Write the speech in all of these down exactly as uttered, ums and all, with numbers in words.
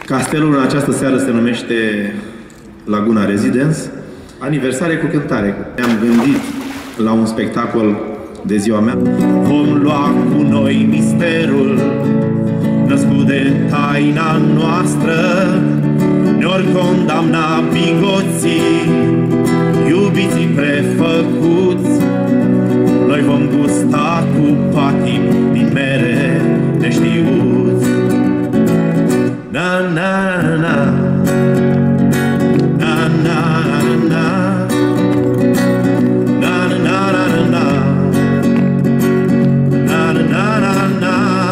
Castelul în această seară se numește Laguna Residence, aniversare cu cântare. Ne-am gândit la un spectacol de ziua mea. Vom lua cu noi misterul născut de taina noastră, ne-or condamna bigoții, iubiții prefăcuți. Noi vom gusta cu patim din mere neștiuți. Na, na, na, na, na, na, na, na, na, na, na, na, na, na, na,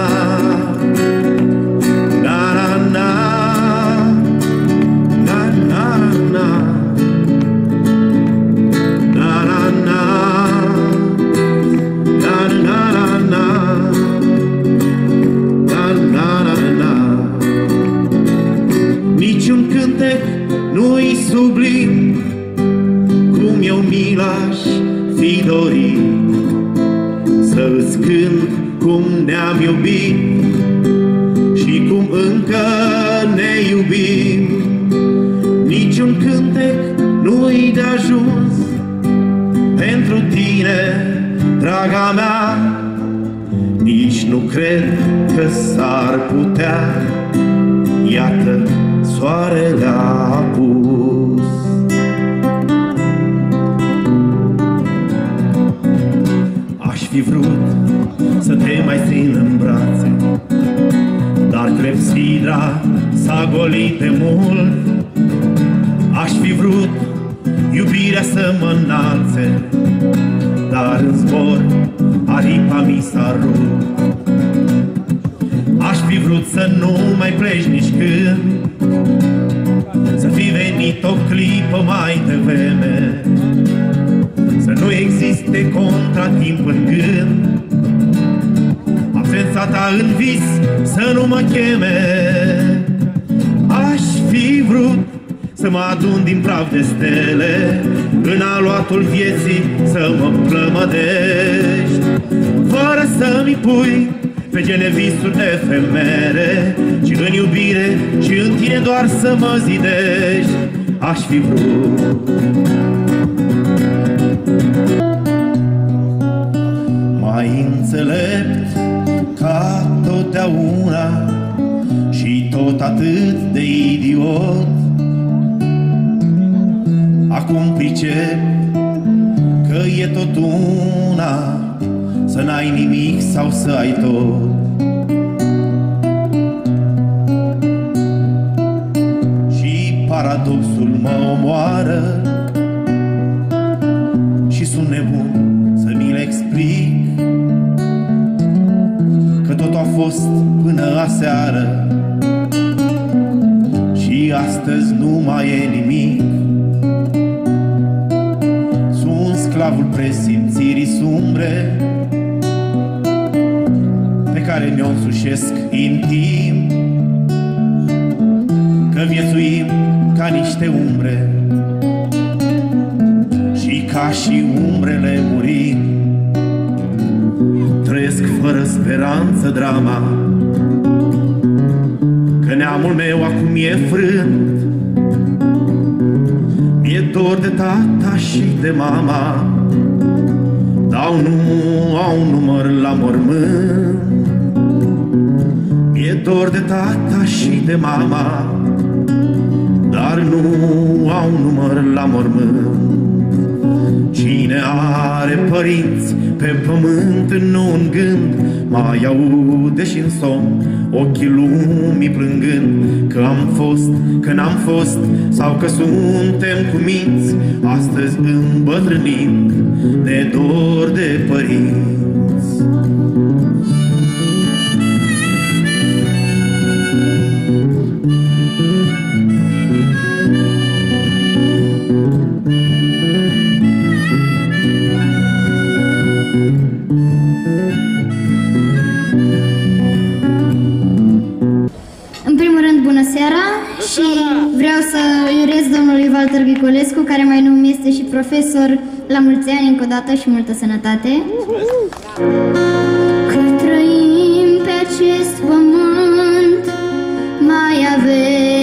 niciun cântec nu-i sublim cum eu mi l-aș fi dorit, să-ți cânt cum ne-am iubit și cum încă ne iubim. Niciun cântec nu-i de ajuns pentru tine, draga mea, nici nu cred că s-ar putea. Iată, soarele a apus. Aș fi vrut să te mai țin în brațe, dar clepsidra s-a golit de mult. Aș fi vrut iubirea să mă înalțe, dar în zbor aripa mi s-a rupt. Aș fi vrut să nu mai pleci nici când, să fi venit o clipă mai devreme, să nu existe contratimp în gând, absența ta în vis să nu mă cheme. Aș fi vrut să mă adun din praf de stele, în aluatul vieții să mă plămădești, fără să-mi pui pe gene visuri efemere, ci în iubire și în tine doar să mă zidești. Aș fi vrut. Mai înțelept ca totdeauna și tot atât de idiot, acum pricep că e tot una să n-ai nimic sau să ai tot. Și paradoxul mă omoară și sunt nebun să mi-l explic, că tot a fost până aseară și astăzi nu mai e nimic. Sunt sclavul presimțirii sumbre pe care mi-o însușesc intim, că viețuim ca niște umbre și ca și umbrele murim. Trăiesc fără speranță drama, că neamul meu acum e frânt. Mi-e dor de tata și de mama, dau nu au număr la mormânt. Mi-e dor de tata și de mama, dar nu au număr la mormânt. Cine are părinți pe pământ, nu în gând mai aude și în somn ochii lumii plângând că am fost, că n-am fost, sau că suntem cuminți, astăzi îmbătrânind de dor de părinți. Și vreau să îi urez domnului Walter Vicolescu, care mai nou este și profesor, la mulți ani încă o dată și multă sănătate. Că trăim pe acest pământ, mai avem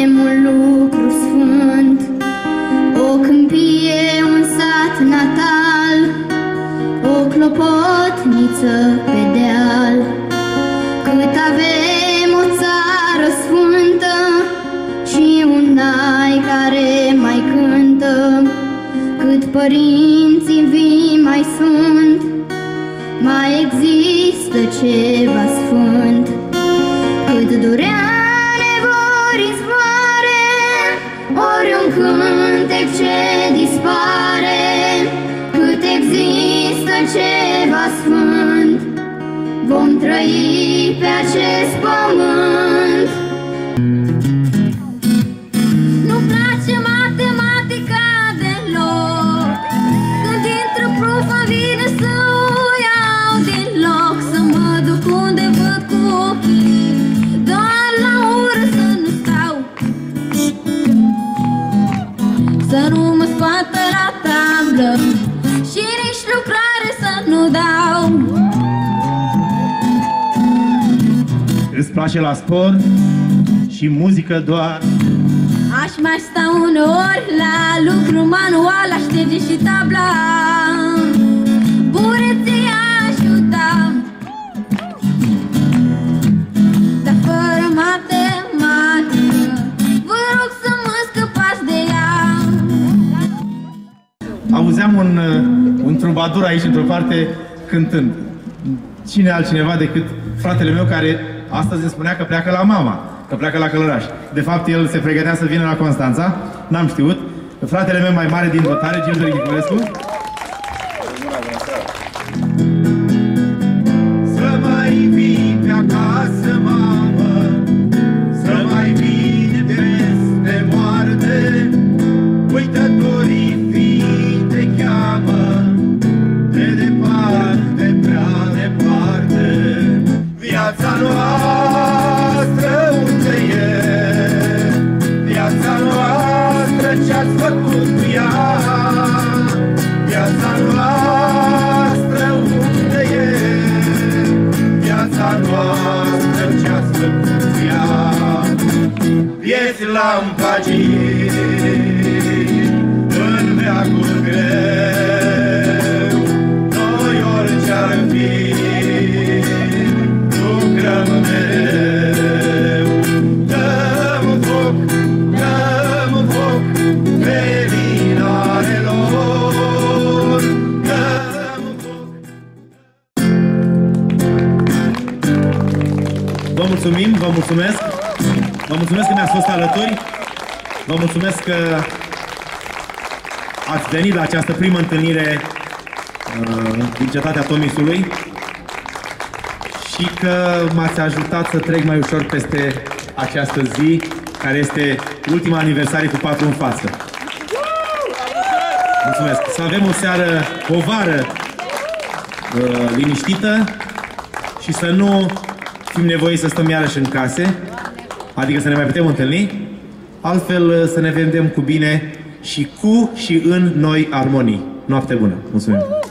mai care mai cântă, cât părinții vii mai sunt, mai există ceva sfânt. Cât durea ne vor izvoare, ori un cântec ce dispare, cât există ceva sfânt, vom trăi pe acest pământ. Nu-mi place matematica deloc, când intră profa vine să o iau din loc, să mă duc unde văd cu ochii, doar la oră să nu stau, să nu mă scoată la tablă și nici lucrare să nu dau. Îți place la sport și muzică doar? Aș mai sta uneori la lucru manual, aș șterge și tabla, bureții ajuta, dar fără matematică vă rog să mă scăpați de ea. Auzeam un, un trubadur aici într-o parte cântând. Cine altcineva decât fratele meu, care astăzi îmi spunea că pleacă la mama, că pleacă la Călăraș. De fapt, el se pregătea să vină la Constanța, n-am știut. Fratele meu mai mare din dotare, Giurgiu Niculescu. Să mai vii pe acasă, mamă, să mai vii peste moarte, uitătorii fii te cheamă, de departe, prea departe. Viața noastră unde e? Viața noastră ce-ați făcut cu ea? Viața noastră unde e? Viața noastră ce-ați făcut cu ea? Vieți lampagii în veacul greu, noi orice-ar fi lucrăm mereu. Dăm foc, dăm foc pe minarelor, dăm foc. Vă mulțumim, vă mulțumesc. Vă mulțumesc că mi-ați fost alături. Vă mulțumesc că ați venit la această primă întâlnire uh, din Cetatea Tomisului și că m-ați ajutat să trec mai ușor peste această zi, care este ultima aniversarie cu patru în față. Mulțumesc! Să avem o seară, o vară uh, liniștită și să nu fim nevoiți să stăm iarăși în case, adică să ne mai putem întâlni, altfel să ne vedem cu bine și cu și în noi armonii. Noapte bună! Mulțumim!